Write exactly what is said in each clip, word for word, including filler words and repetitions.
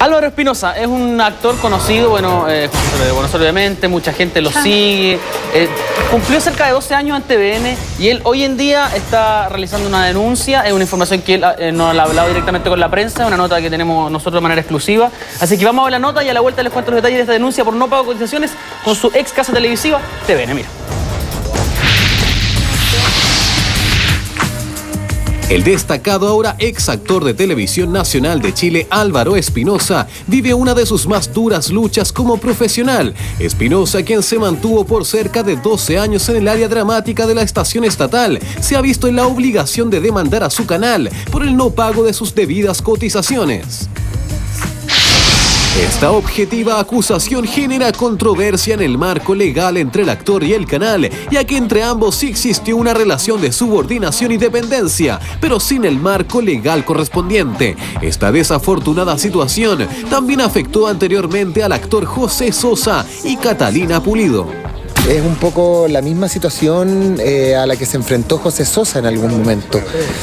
Álvaro Espinosa es un actor conocido, bueno, eh, de Buenos Aires obviamente, mucha gente lo sigue. Eh, cumplió cerca de doce años en T V N y él hoy en día está realizando una denuncia, es una información que él eh, nos ha hablado directamente con la prensa, una nota que tenemos nosotros de manera exclusiva. Así que vamos a ver la nota y a la vuelta les cuento los detalles de esta denuncia por no pago de cotizaciones con su ex casa televisiva, T V N, mira. El destacado ahora ex actor de Televisión Nacional de Chile, Álvaro Espinosa, vive una de sus más duras luchas como profesional. Espinosa, quien se mantuvo por cerca de doce años en el área dramática de la estación estatal, se ha visto en la obligación de demandar a su canal por el no pago de sus debidas cotizaciones. Esta objetiva acusación genera controversia en el marco legal entre el actor y el canal, ya que entre ambos sí existió una relación de subordinación y dependencia, pero sin el marco legal correspondiente. Esta desafortunada situación también afectó anteriormente al actor José Sosa y Catalina Pulido. Es un poco la misma situación eh, a la que se enfrentó José Sosa en algún momento.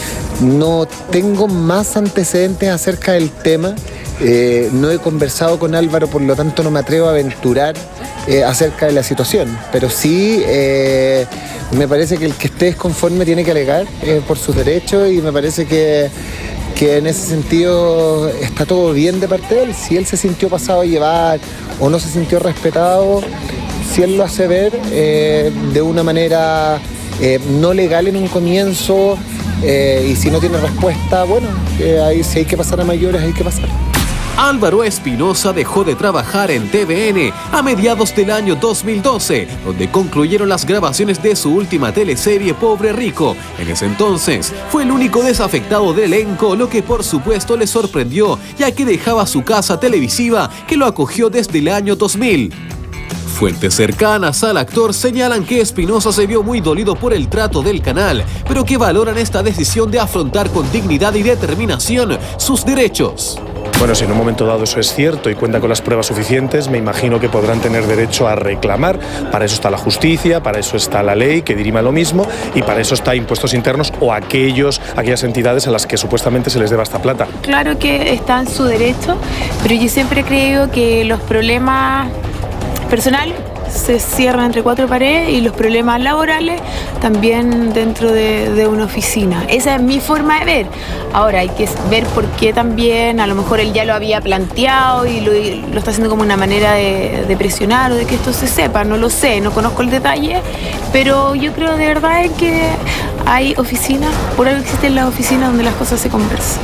No tengo más antecedentes acerca del tema. Eh, no he conversado con Álvaro, por lo tanto no me atrevo a aventurar eh, acerca de la situación, pero sí eh, me parece que el que esté desconforme tiene que alegar eh, por sus derechos, y me parece que, que en ese sentido está todo bien de parte de él. Si él se sintió pasado a llevar o no se sintió respetado, si él lo hace ver eh, de una manera eh, no legal en un comienzo, eh, y si no tiene respuesta, bueno, eh, ahí, si hay que pasar a mayores hay que pasar. Álvaro Espinosa dejó de trabajar en T V N a mediados del año dos mil doce, donde concluyeron las grabaciones de su última teleserie Pobre Rico. En ese entonces fue el único desafectado del elenco, lo que por supuesto le sorprendió, ya que dejaba su casa televisiva que lo acogió desde el año dos mil. Fuentes cercanas al actor señalan que Espinosa se vio muy dolido por el trato del canal, pero que valoran esta decisión de afrontar con dignidad y determinación sus derechos. Bueno, si en un momento dado eso es cierto y cuenta con las pruebas suficientes, me imagino que podrán tener derecho a reclamar. Para eso está la justicia, para eso está la ley que dirima lo mismo, y para eso está Impuestos Internos o aquellos, aquellas entidades a las que supuestamente se les deba esta plata. Claro que está en su derecho, pero yo siempre creo que los problemas personales se cierran entre cuatro paredes y los problemas laborales también dentro de, de una oficina. Esa es mi forma de ver. Ahora hay que ver por qué también, a lo mejor él ya lo había planteado y lo, lo está haciendo como una manera de, de presionar o de que esto se sepa, no lo sé, no conozco el detalle, pero yo creo de verdad que hay oficinas, por algo existen las oficinas donde las cosas se conversan.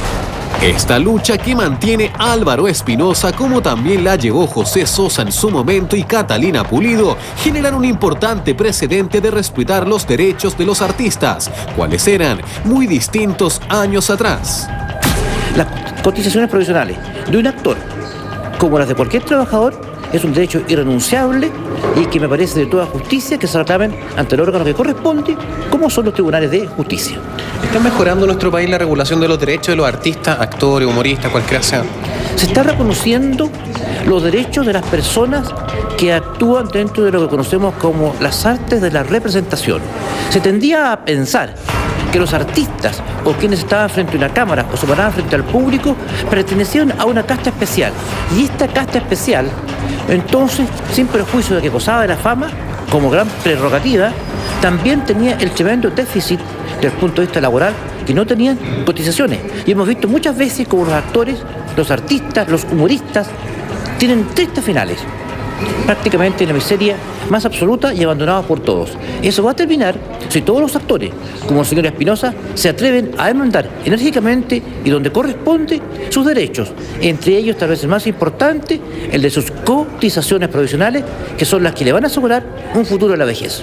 Esta lucha que mantiene Álvaro Espinosa, como también la llevó José Sosa en su momento y Catalina Pulido, generan un importante precedente de respetar los derechos de los artistas, cuales eran muy distintos años atrás. Las cotizaciones provisionales de un actor, como las de cualquier trabajador, es un derecho irrenunciable y que me parece de toda justicia que se reclamen ante el órgano que corresponde, como son los tribunales de justicia. ¿Está mejorando en nuestro país la regulación de los derechos de los artistas, actores, humoristas, cualquiera sea? Se está reconociendo los derechos de las personas que actúan dentro de lo que conocemos como las artes de la representación. Se tendía a pensar que los artistas o quienes estaban frente a una cámara o se paraban frente al público pertenecían a una casta especial. Y esta casta especial, entonces, sin perjuicio de que gozaba de la fama, como gran prerrogativa, también tenía el tremendo déficit desde el punto de vista laboral, que no tenían cotizaciones. Y hemos visto muchas veces como los actores, los artistas, los humoristas, tienen tristes finales, prácticamente en la miseria más absoluta y abandonados por todos. Eso va a terminar si todos los actores, como el señor Espinosa, se atreven a demandar enérgicamente y donde corresponde sus derechos, entre ellos tal vez el más importante, el de sus cotizaciones provisionales, que son las que le van a asegurar un futuro a la vejez.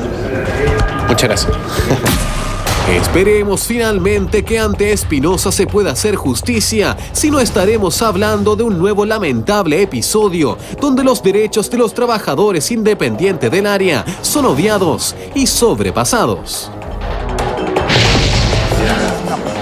Muchas gracias. Esperemos finalmente que ante Espinosa se pueda hacer justicia, si no estaremos hablando de un nuevo lamentable episodio donde los derechos de los trabajadores independientes del área son obviados y sobrepasados.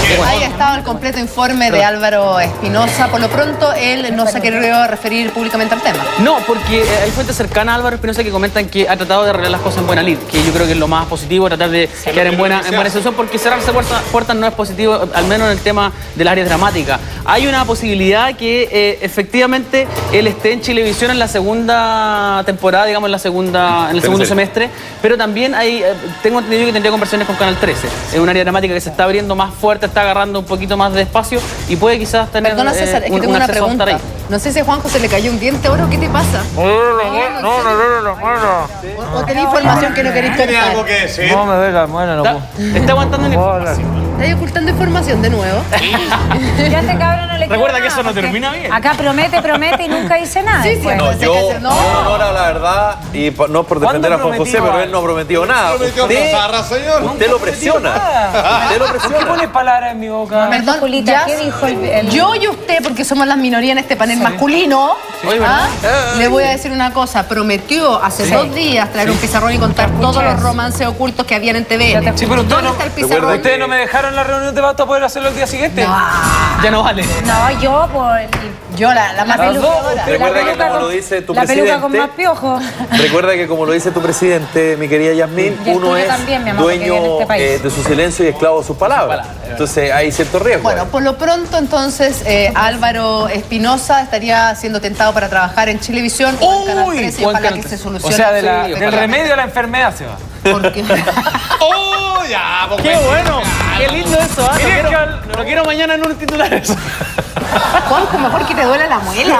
Ahí ha estado el completo informe de Álvaro Espinosa. Por lo pronto, él no se ha querido referir públicamente al tema. No, porque hay fuentes cercanas a Álvaro Espinosa que comentan que ha tratado de arreglar las cosas en buena lid, que yo creo que es lo más positivo, tratar de quedar en buena, en buena situación, porque cerrarse puertas, puertas no es positivo, al menos en el tema de las áreas dramáticas. Hay una posibilidad que eh, efectivamente él esté en Chilevisión en la segunda temporada, digamos en la segunda, en el segundo semestre, pero también hay, eh, tengo entendido que tendría conversaciones con Canal trece. Es un área dramática que se está abriendo más fuerte, está agarrando un poquito más de espacio y puede quizás tener Perdona, César, eh, es un, que tengo un una acceso a estar pregunta. ahí. No sé si a Juanjo se le cayó un diente oro, ¿qué te pasa? No, no, no, no, no, no. ¿O, o tenés información que no querés contar? que decir? No me ve la muela, no Está, puedo. está aguantando la información. ¿Estás ocultando información de nuevo? Ya este cabrón no le queda Recuerda que nada, eso no porque termina bien. Acá promete, promete y nunca dice nada. Sí, sí, después. no, No, pensé yo, que hacer- no. yo en honor a la verdad, y po- no por defender a Juan José, pero él no ha prometido nada. prometió Usted, Zarra, señor. usted lo presiona. Usted lo ¿Por qué presiona. pones palabras en mi boca? Perdón, Julita, ya- ¿qué dijo el- el- Yo y usted, porque somos las minorías en este panel masculino, Oye, ¿ah? ¿verdad? le voy a decir una cosa. Prometió hace Sí. dos días traer un pizarrón y contar todos escuché los eso. romances ocultos que habían en T V Ya N. te Sí, pero usted ¿Dónde no, está el recuerda pizarrón? ustedes no me dejaron la reunión de para poder hacerlo el día siguiente. Ya no vale. No, yo por... Yo, la, la más La peluca, peluqueadora. la Recuerda que peluca como con- lo dice tu la peluca con presidente- más piojo. Recuerda que como lo dice tu presidente, mi querida Yasmín, Y el uno tuyo es también, mi amor, porque dueño vive en este país. eh, de su silencio y esclavo de sus palabras. Entonces hay cierto riesgo. Bueno, por lo pronto entonces eh, Álvaro Espinosa estaría siendo tentado para trabajar en Chilevisión o en Canal trece y o en ojalá Canal que se trece. solucione. O sea, de la- Sí, del remedio a la enfermedad se va. Porque ¡Oh, ya! ¡Qué bueno! ¡Qué lindo eso! ¿ah? Lo Miren quiero, que al- lo quiero mañana en un titular eso. Juanjo, mejor que te duela la muela.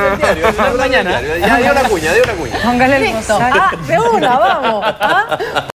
Mañana. Ya dio una cuña, dio una cuña. Póngale el Listo. bozal. Ah, de una, vamos. ¿Ah?